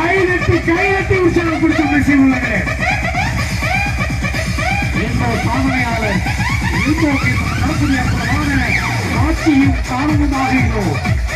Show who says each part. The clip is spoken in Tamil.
Speaker 1: கைதட்டி உற்சாகப்படுத்த பேசி உள்ளது. இந்த சாதனையாளர் காட்சியும் காரணமாக